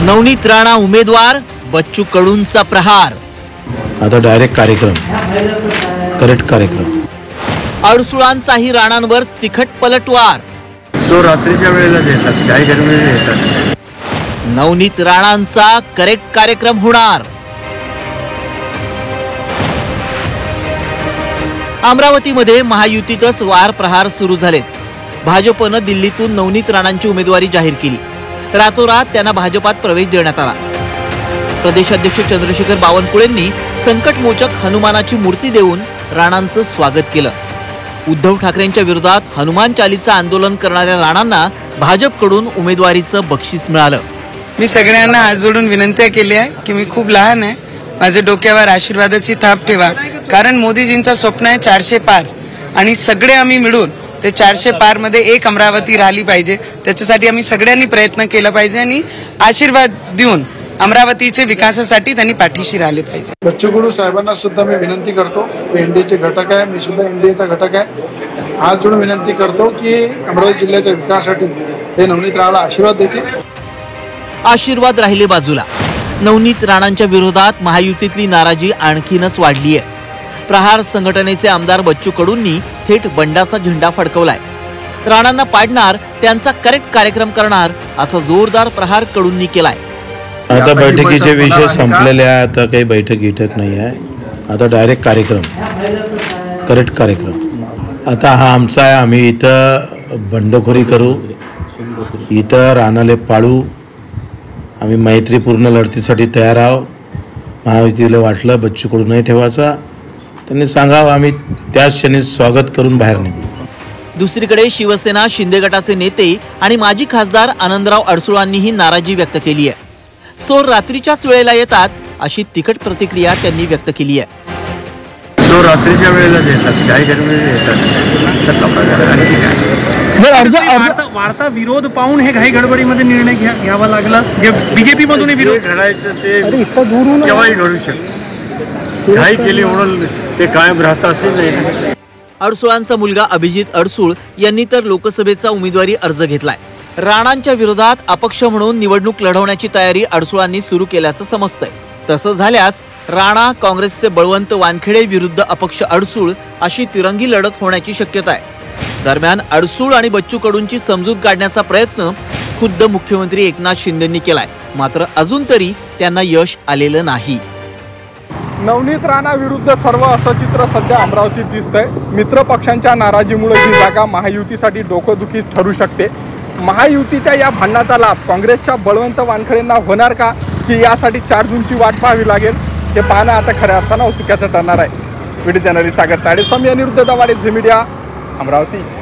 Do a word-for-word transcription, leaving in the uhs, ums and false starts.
नवनीत राणा उमेदवार, बच्चू कडूंचा प्रहार। आता डायरेक्ट कार्यक्रम, करेक्ट कार्यक्रम। अडसुळांचाही राणांवर तिखट पलटवार। सो रात्रीच्या वेळेलाच येतात, काही गरमी येतात। नवनीत राणांचा करेक्ट कार्यक्रम होणार। अमरावतीमध्ये महायुतीतच वार प्रहार सुरू झालेत। भाजपनं दिल्लीतून नवनीत राणांची उमेदवारी जाहीर केली। रातोरात त्यांना भाजपात प्रवेश देण्यात आला। प्रदेशाध्यक्ष चंद्रशेखर बावनकुळेंनी संकटमोचक हनुमानाची मूर्ती देऊन राणांचं स्वागत केलं। उद्धव ठाकरेंच्या विरोधात हनुमान चालीसा आंदोलन करणाऱ्या राणांना भाजपकडून उमेदवारीचं बक्षीस मिळालं। मी सगळ्यांना हात जोडून विनंती केली आहे की मी खूप लहान आहे, माझ्या डोक्यावर आशीर्वादाची थाप ठेवा, कारण मोदीजींचं स्वप्न आहे चारशे पार, आणि सगळे आम्ही मिळून ते चारशे पार मध्ये एक अमरावती राहिली पाहिजे। त्याच्यासाठी आम्ही सगळ्यांनी प्रयत्न केला पाहिजे आणि आशीर्वाद देऊन अमरावतीचे विकासासाठी त्यांनी पाठीशी राहिले पाहिजे। बच्चू कडू साहेबांना सुद्धा मी विनंती करतो, ते एनडीएचे घटक आहे, मी सुद्धा एनडीएचा घटक आहे, हात जोडून विनंती करतो की अमरावती जिल्ह्याच्या विकासासाठी ते नवनीत राणाला आशीर्वाद देतील। आशीर्वाद राहिले बाजूला, नवनीत राणांच्या विरोधात महायुतीतली नाराजी आणखीनच वाढली आहे। प्रहार संघटनेचे आमदार बच्चू कडूंनी थेट बंडाचा झेंडा फडकवलाय। राणांना पाडणार, त्यांचा करेक्ट कार्यक्रम करणार, असा जोरदार प्रहार कडूंनी केलाय। आता बैठकीचे विषय संपलेले आहे, आता काही बैठक गिठक नाही आहे, आता डायरेक्ट कार्यक्रम, करेक्ट कार्यक्रम। आता हा आमचा आहे, आम्ही इथं बंडखोरी करू, इथं राणाले पाळू, आम्ही मैत्रीपूर्ण लढतीसाठी तयार आहोत। महायुतीला वाटलं बच्चू कडू नाही ठेवायचा, त्यांनी सांगावं, आम्ही त्याच क्षणी स्वागत करून बाहेर निघू। दुसरीकडे शिवसेना शिंदे गटाचे नेते आणि माजी खासदार आनंदराव अडसुळांनीही नाराजी व्यक्त केली आहे। चोर रात्रीच्याच वेळेला येतात, अशी तिखट प्रतिक्रिया त्यांनी व्यक्त केली आहे। सो रात्रीच्या वेळेलाच येतात, काही गरमी येतात। अर्ज वार्ता विरोध पाहून हे घाई गडबडीमध्ये निर्णय घ्यावा लागला, जे बीजेपी मधून विरोध घडायचं ते केव्हाही घडू शकतं, घाई केली म्हणून ते कायम राहतं असे नाही। अडसुळांचा मुलगा अभिजित अडसूळ यांनी तर लोकसभेचा उमेदवारी अर्ज घेतलाय। राणांच्या विरोधात अपक्ष म्हणून निवडणूक लढवण्याची तयारी अडसुळांनी सुरू केल्याचं समजतंय। तसं झाल्यास राणा, काँग्रेसचे बळवंत वानखेडे विरुद्ध अपक्ष अडसूळ अशी तिरंगी लढत होण्याची शक्यता आहे। दरम्यान अडसूळ आणि बच्चू कडूंची समजूत काढण्याचा प्रयत्न खुद्द मुख्यमंत्री एकनाथ शिंदेंनी केलाय, मात्र अजून तरी त्यांना यश आलेलं नाही। नवनीत राणा विरुद्ध सर्व असं चित्र सध्या अमरावतीत दिसतंय। मित्र पक्षांच्या नाराजीमुळे ही जागा महायुतीसाठी डोकंदुखी ठरू शकते। महायुतीच्या या भांडणाचा लाभ काँग्रेसच्या बळवंत वानखेडेंना होणार का, की यासाठी चार जूनची वाट पाहावी लागेल, हे पाहणं आता खऱ्या अर्थानं औत्सुक्याचं ठरणार आहे। व्हिडिओ जर्नलिस्ट सागर ताडे, समी अनिरुद्ध दवाडे, झी मीडिया, अमरावती।